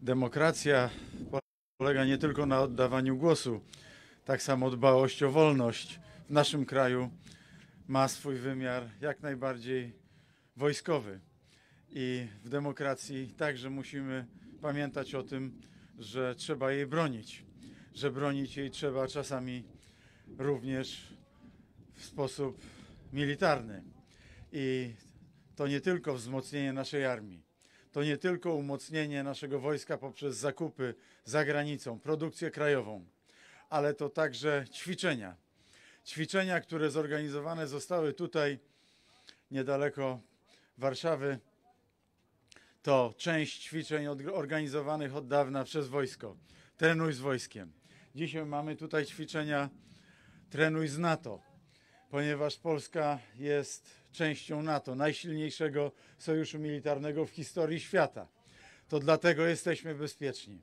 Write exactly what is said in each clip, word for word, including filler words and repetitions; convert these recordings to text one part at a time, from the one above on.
Demokracja polega nie tylko na oddawaniu głosu, tak samo dbałość o wolność w naszym kraju ma swój wymiar jak najbardziej wojskowy. I w demokracji także musimy pamiętać o tym, że trzeba jej bronić, że bronić jej trzeba czasami również w sposób militarny. I to nie tylko wzmocnienie naszej armii, to nie tylko umocnienie naszego wojska poprzez zakupy za granicą, produkcję krajową, ale to także ćwiczenia. Ćwiczenia, które zorganizowane zostały tutaj niedaleko Warszawy, to część ćwiczeń organizowanych od dawna przez wojsko. Trenuj z wojskiem. Dzisiaj mamy tutaj ćwiczenia Trenuj z NATO, ponieważ Polska jest częścią NATO, najsilniejszego sojuszu militarnego w historii świata. To dlatego jesteśmy bezpieczni.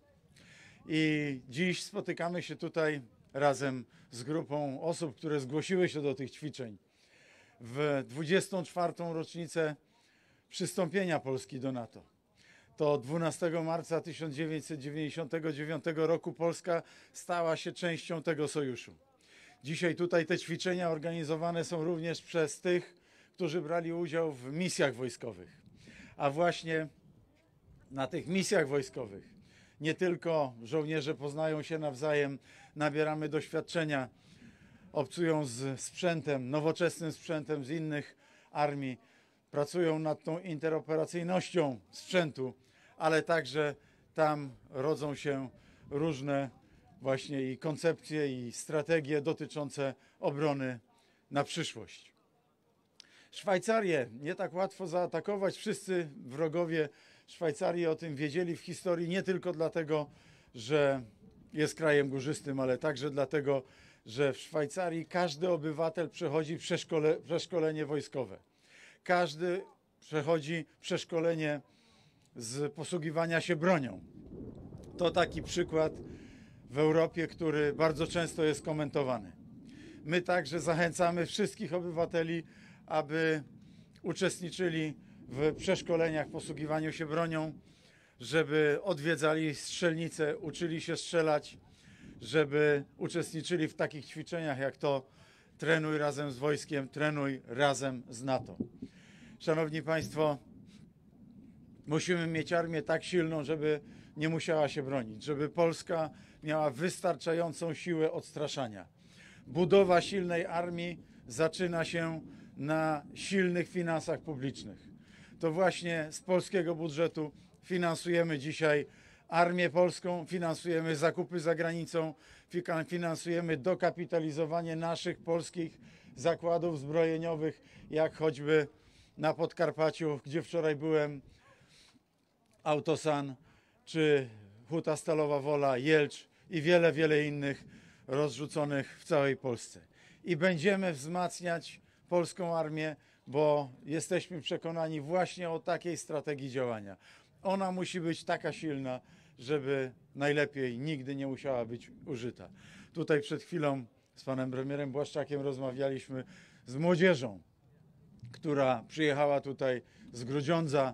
I dziś spotykamy się tutaj razem z grupą osób, które zgłosiły się do tych ćwiczeń w dwudziestą czwartą rocznicę przystąpienia Polski do NATO. To dwunastego marca tysiąc dziewięćset dziewięćdziesiątego dziewiątego roku Polska stała się częścią tego sojuszu. Dzisiaj tutaj te ćwiczenia organizowane są również przez tych, którzy brali udział w misjach wojskowych. A właśnie na tych misjach wojskowych nie tylko żołnierze poznają się nawzajem, nabieramy doświadczenia, obcują z sprzętem, nowoczesnym sprzętem z innych armii, pracują nad tą interoperacyjnością sprzętu, ale także tam rodzą się różne właśnie i koncepcje, i strategie dotyczące obrony na przyszłość. Szwajcarię nie tak łatwo zaatakować. Wszyscy wrogowie Szwajcarii o tym wiedzieli w historii nie tylko dlatego, że jest krajem górzystym, ale także dlatego, że w Szwajcarii każdy obywatel przechodzi przeszkole, przeszkolenie wojskowe. Każdy przechodzi przeszkolenie z posługiwania się bronią. To taki przykład w Europie, który bardzo często jest komentowany. My także zachęcamy wszystkich obywateli, aby uczestniczyli w przeszkoleniach w posługiwaniu się bronią, żeby odwiedzali strzelnice, uczyli się strzelać, żeby uczestniczyli w takich ćwiczeniach jak to Trenuj razem z wojskiem, trenuj razem z NATO. Szanowni Państwo, musimy mieć armię tak silną, żeby nie musiała się bronić, żeby Polska miała wystarczającą siłę odstraszania. Budowa silnej armii zaczyna się na silnych finansach publicznych. To właśnie z polskiego budżetu finansujemy dzisiaj armię polską, finansujemy zakupy za granicą, finansujemy dokapitalizowanie naszych polskich zakładów zbrojeniowych, jak choćby na Podkarpaciu, gdzie wczoraj byłem, Autosan, czy Huta Stalowa Wola, Jelcz i wiele, wiele innych rozrzuconych w całej Polsce. I będziemy wzmacniać polską armię, bo jesteśmy przekonani właśnie o takiej strategii działania. Ona musi być taka silna, żeby najlepiej nigdy nie musiała być użyta. Tutaj przed chwilą z panem premierem Błaszczakiem rozmawialiśmy z młodzieżą, która przyjechała tutaj z Grudziądza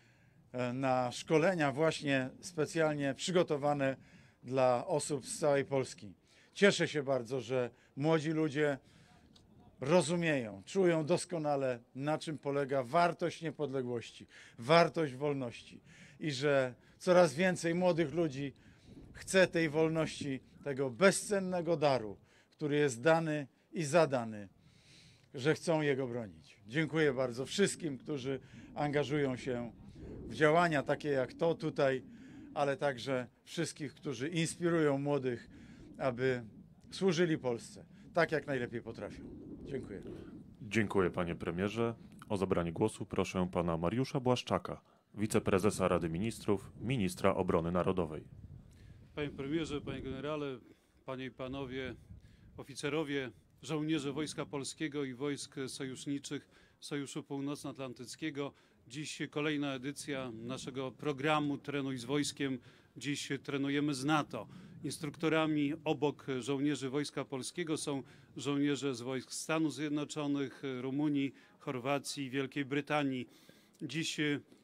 na szkolenia właśnie specjalnie przygotowane dla osób z całej Polski. Cieszę się bardzo, że młodzi ludzie rozumieją, czują doskonale, na czym polega wartość niepodległości, wartość wolności i że coraz więcej młodych ludzi chce tej wolności, tego bezcennego daru, który jest dany i zadany, że chcą jego bronić. Dziękuję bardzo wszystkim, którzy angażują się w działania takie jak to tutaj, ale także wszystkich, którzy inspirują młodych, aby służyli Polsce tak, jak najlepiej potrafią. Dziękuję. Dziękuję, panie premierze. O zabranie głosu proszę pana Mariusza Błaszczaka, wiceprezesa Rady Ministrów, ministra obrony narodowej. Panie premierze, panie generale, panie i panowie oficerowie, żołnierze Wojska Polskiego i wojsk sojuszniczych Sojuszu Północnoatlantyckiego. Dziś kolejna edycja naszego programu Trenuj z wojskiem. Dziś trenujemy z NATO. Instruktorami obok żołnierzy Wojska Polskiego są żołnierze z wojsk Stanów Zjednoczonych, Rumunii, Chorwacji, Wielkiej Brytanii. Dziś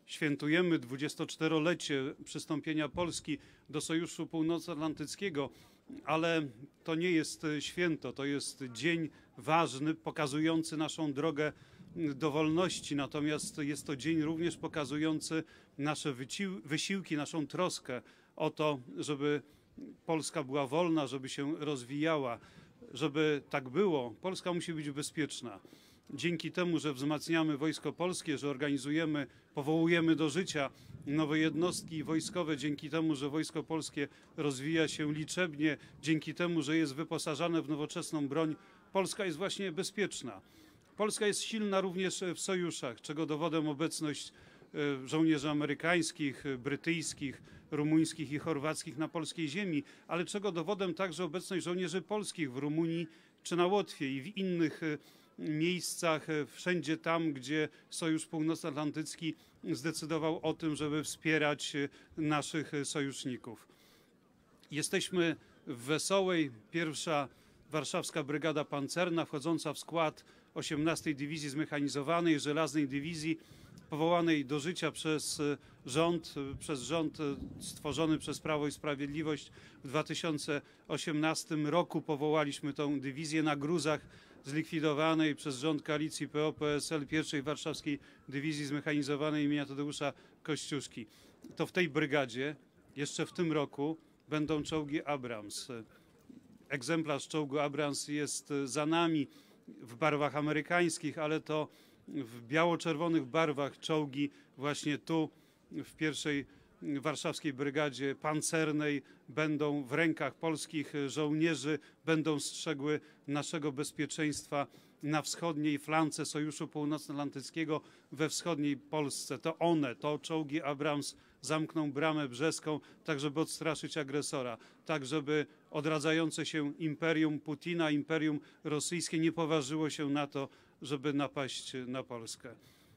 świętujemy dwudziestoczterolecie przystąpienia Polski do Sojuszu Północnoatlantyckiego, ale to nie jest święto, to jest dzień ważny, pokazujący naszą drogę do wolności, natomiast jest to dzień również pokazujący nasze wysiłki, naszą troskę o to, żeby Polska była wolna, żeby się rozwijała. Żeby tak było, Polska musi być bezpieczna. Dzięki temu, że wzmacniamy Wojsko Polskie, że organizujemy, powołujemy do życia nowe jednostki wojskowe, dzięki temu, że Wojsko Polskie rozwija się liczebnie, dzięki temu, że jest wyposażane w nowoczesną broń, Polska jest właśnie bezpieczna. Polska jest silna również w sojuszach, czego dowodem obecność żołnierzy amerykańskich, brytyjskich, rumuńskich i chorwackich na polskiej ziemi, ale czego dowodem także obecność żołnierzy polskich w Rumunii czy na Łotwie i w innych miejscach, wszędzie tam, gdzie Sojusz Północnoatlantycki zdecydował o tym, żeby wspierać naszych sojuszników. Jesteśmy w Wesołej, pierwsza Warszawska Brygada Pancerna, wchodząca w skład osiemnastej Dywizji Zmechanizowanej, Żelaznej Dywizji, powołanej do życia przez rząd, przez rząd stworzony przez Prawo i Sprawiedliwość w dwa tysiące osiemnastym roku. Powołaliśmy tą dywizję na gruzach zlikwidowanej przez rząd koalicji P O P S L pierwszej Warszawskiej Dywizji Zmechanizowanej imienia Tadeusza Kościuszki. To w tej brygadzie jeszcze w tym roku będą czołgi Abrams. Egzemplarz czołgu Abrams jest za nami w barwach amerykańskich, ale to w biało-czerwonych barwach czołgi właśnie tu w pierwszej Warszawskiej Brygadzie Pancernej będą w rękach polskich żołnierzy, będą strzegły naszego bezpieczeństwa na wschodniej flance Sojuszu Północnoatlantyckiego we wschodniej Polsce. To one, to czołgi Abrams zamkną bramę brzeską, tak żeby odstraszyć agresora, tak żeby odradzające się imperium Putina, imperium rosyjskie nie poważyło się na to, żeby napaść na Polskę.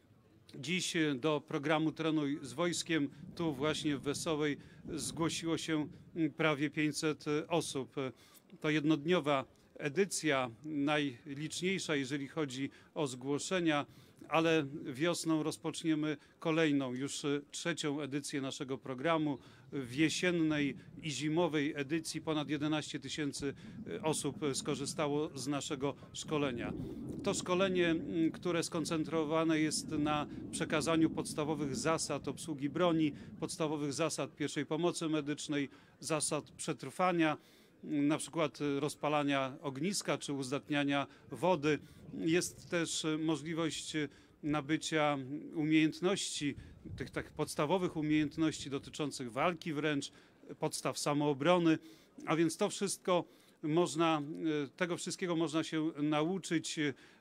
Dziś do programu Trenuj z Wojskiem tu właśnie w Wesołej zgłosiło się prawie pięćset osób. To jednodniowa edycja, najliczniejsza, jeżeli chodzi o zgłoszenia, ale wiosną rozpoczniemy kolejną, już trzecią edycję naszego programu. W jesiennej i zimowej edycji ponad jedenaście tysięcy osób skorzystało z naszego szkolenia. To szkolenie, które skoncentrowane jest na przekazaniu podstawowych zasad obsługi broni, podstawowych zasad pierwszej pomocy medycznej, zasad przetrwania, na przykład rozpalania ogniska czy uzdatniania wody. Jest też możliwość nabycia umiejętności, tych tak podstawowych umiejętności dotyczących walki wręcz, podstaw samoobrony, a więc to wszystko można, tego wszystkiego można się nauczyć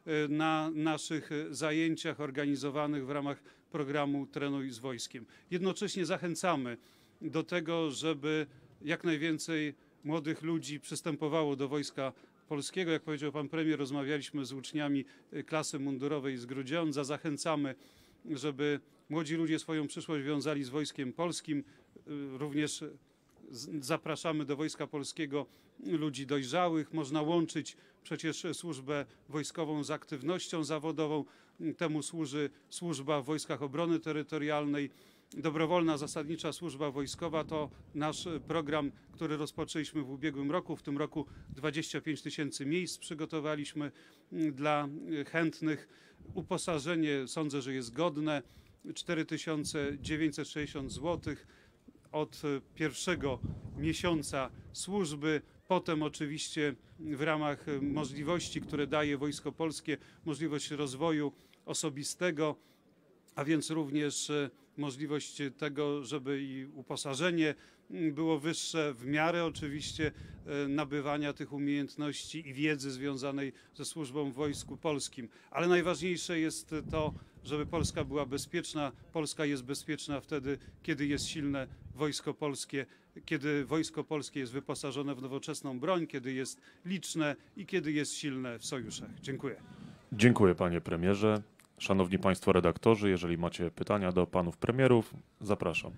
na naszych zajęciach organizowanych w ramach programu Trenuj z Wojskiem. Jednocześnie zachęcamy do tego, żeby jak najwięcej młodych ludzi przystępowało do Wojska Polskiego. Jak powiedział pan premier, rozmawialiśmy z uczniami klasy mundurowej z Grudziądza. Zachęcamy, żeby młodzi ludzie swoją przyszłość wiązali z Wojskiem Polskim. Również zapraszamy do Wojska Polskiego ludzi dojrzałych. Można łączyć przecież służbę wojskową z aktywnością zawodową. Temu służy służba w Wojskach Obrony Terytorialnej. Dobrowolna zasadnicza służba wojskowa to nasz program, który rozpoczęliśmy w ubiegłym roku. W tym roku dwadzieścia pięć tysięcy miejsc przygotowaliśmy dla chętnych. Uposażenie sądzę, że jest godne. cztery tysiące dziewięćset sześćdziesiąt złotych od pierwszego miesiąca służby. Potem oczywiście w ramach możliwości, które daje Wojsko Polskie, możliwość rozwoju osobistego, a więc również możliwość tego, żeby i uposażenie było wyższe, w miarę oczywiście nabywania tych umiejętności i wiedzy związanej ze służbą w Wojsku Polskim. Ale najważniejsze jest to, żeby Polska była bezpieczna. Polska jest bezpieczna wtedy, kiedy jest silne Wojsko Polskie, kiedy Wojsko Polskie jest wyposażone w nowoczesną broń, kiedy jest liczne i kiedy jest silne w sojuszach. Dziękuję. Dziękuję panie premierze. Szanowni państwo redaktorzy, jeżeli macie pytania do panów premierów, zapraszam.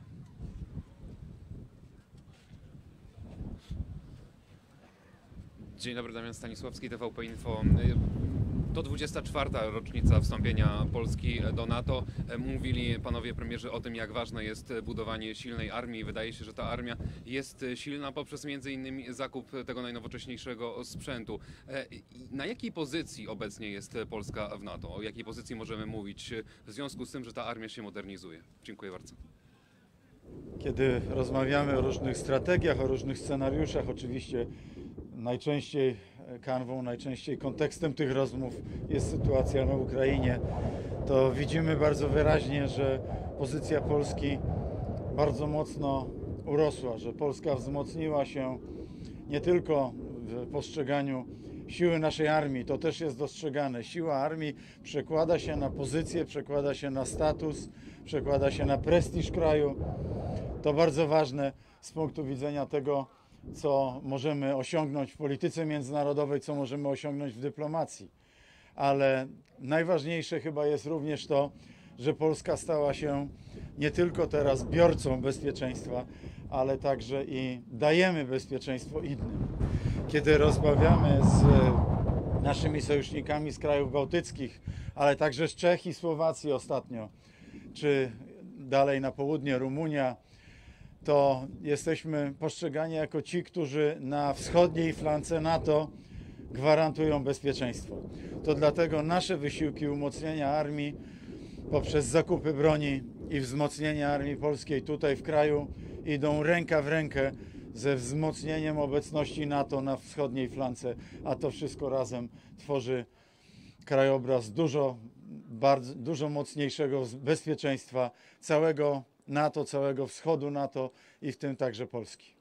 Dzień dobry, Damian Stanisławski, T V P Info. To dwudziesta czwarta rocznica wstąpienia Polski do NATO. Mówili panowie premierzy o tym, jak ważne jest budowanie silnej armii. Wydaje się, że ta armia jest silna poprzez między innymi zakup tego najnowocześniejszego sprzętu. Na jakiej pozycji obecnie jest Polska w NATO? O jakiej pozycji możemy mówić w związku z tym, że ta armia się modernizuje? Dziękuję bardzo. Kiedy rozmawiamy o różnych strategiach, o różnych scenariuszach, oczywiście najczęściej kanwą, najczęściej kontekstem tych rozmów jest sytuacja na Ukrainie, to widzimy bardzo wyraźnie, że pozycja Polski bardzo mocno urosła, że Polska wzmocniła się nie tylko w postrzeganiu siły naszej armii, to też jest dostrzegane. Siła armii przekłada się na pozycję, przekłada się na status, przekłada się na prestiż kraju. To bardzo ważne z punktu widzenia tego, co możemy osiągnąć w polityce międzynarodowej, co możemy osiągnąć w dyplomacji. Ale najważniejsze chyba jest również to, że Polska stała się nie tylko teraz biorcą bezpieczeństwa, ale także i dajemy bezpieczeństwo innym. Kiedy rozmawiamy z naszymi sojusznikami z krajów bałtyckich, ale także z Czech i Słowacji ostatnio, czy dalej na południe Rumunia, to jesteśmy postrzegani jako ci, którzy na wschodniej flance NATO gwarantują bezpieczeństwo. To dlatego nasze wysiłki umocnienia armii poprzez zakupy broni i wzmocnienie armii polskiej tutaj w kraju idą ręka w rękę ze wzmocnieniem obecności NATO na wschodniej flance, a to wszystko razem tworzy krajobraz dużo, bardzo, dużo mocniejszego bezpieczeństwa całego NATO, całego wschodu NATO i w tym także Polski.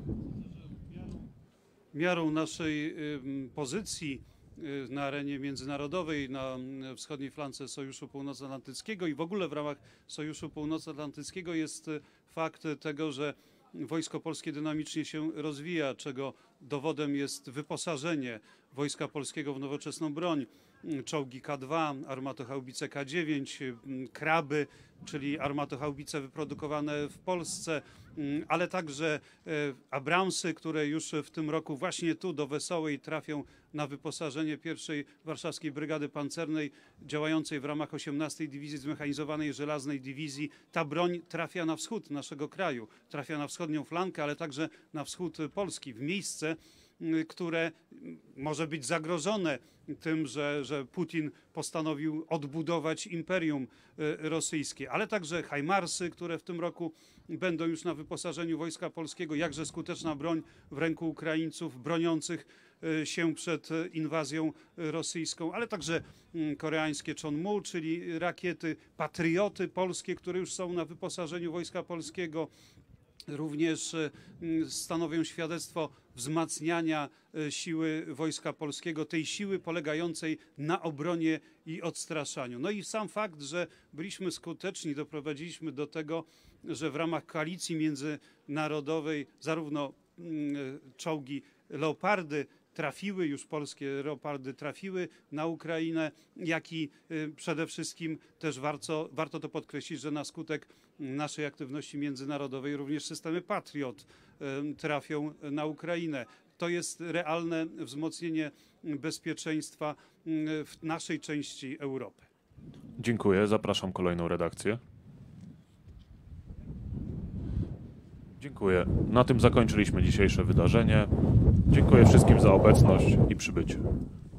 Miarą naszej pozycji na arenie międzynarodowej, na wschodniej flance Sojuszu Północnoatlantyckiego i w ogóle w ramach Sojuszu Północnoatlantyckiego jest fakt tego, że Wojsko Polskie dynamicznie się rozwija, czego dowodem jest wyposażenie Wojska Polskiego w nowoczesną broń. Czołgi K dwa, armatochaubice K dziewięć, Kraby, czyli armatochaubice wyprodukowane w Polsce, ale także Abramsy, które już w tym roku właśnie tu do Wesołej trafią na wyposażenie pierwszej Warszawskiej Brygady Pancernej działającej w ramach osiemnastej Dywizji Zmechanizowanej Żelaznej Dywizji. Ta broń trafia na wschód naszego kraju, trafia na wschodnią flankę, ale także na wschód Polski, w miejsce, które może być zagrożone tym, że, że Putin postanowił odbudować imperium rosyjskie, ale także hajmarsy, które w tym roku będą już na wyposażeniu Wojska Polskiego, jakże skuteczna broń w ręku Ukraińców broniących się przed inwazją rosyjską, ale także koreańskie Chonmu, czyli rakiety, patrioty polskie, które już są na wyposażeniu Wojska Polskiego, również stanowią świadectwo wzmacniania siły Wojska Polskiego, tej siły polegającej na obronie i odstraszaniu. No i sam fakt, że byliśmy skuteczni, doprowadziliśmy do tego, że w ramach koalicji międzynarodowej zarówno czołgi Leopardy trafiły, już polskie Leopardy trafiły na Ukrainę, jak i przede wszystkim też warto, warto to podkreślić, że na skutek naszej aktywności międzynarodowej również systemy Patriot trafią na Ukrainę. To jest realne wzmocnienie bezpieczeństwa w naszej części Europy. Dziękuję. Zapraszam kolejną redakcję. Dziękuję. Na tym zakończyliśmy dzisiejsze wydarzenie. Dziękuję wszystkim za obecność i przybycie.